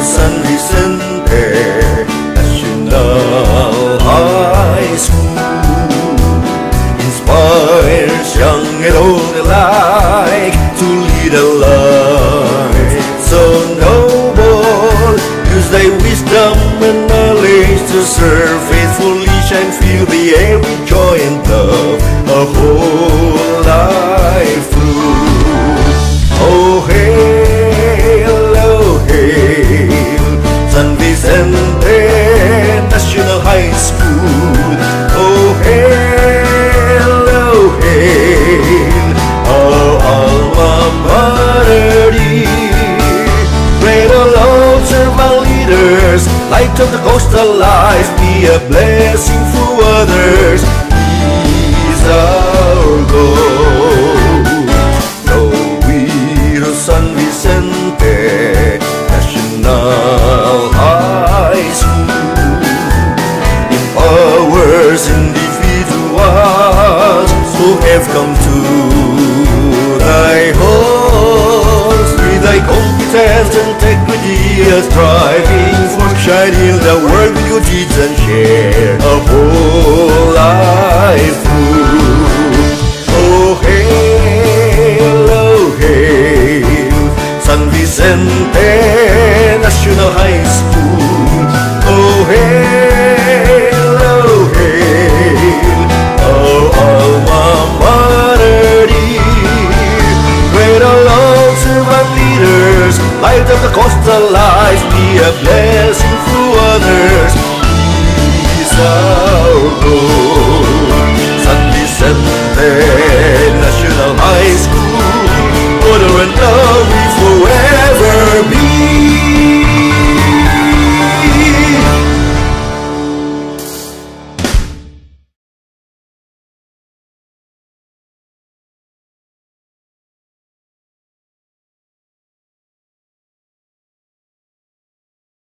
San Vicente National High School inspires young and old alike to lead a life so noble. Use thy wisdom and knowledge to serve faithfully, shine, feel the air with joy and love a whole life through. Oh hail, San Vicente National High School. Oh hail, our alma mater dear. Pray the Lord serve our leaders, light of the coastal life, be a blessing for others. He's our goal. San Vicente National High School empowers individuals who have come to thy halls with thy competence and integrity, striving for shining the world with your deeds